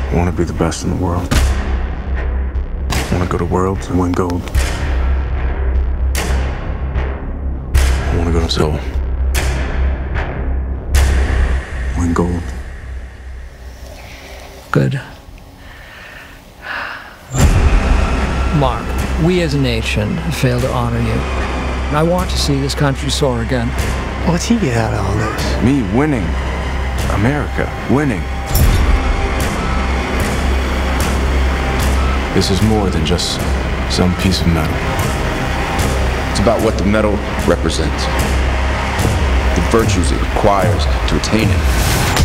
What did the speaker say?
I want to be the best in the world. I want to go to Worlds and win gold. I want to go to Seoul. Win gold. Good. Mark, we as a nation have failed to honor you. And I want to see this country soar again. What's he get out of all this? Me winning. America winning. This is more than just some piece of metal. It's about what the metal represents, the virtues it requires to attain it.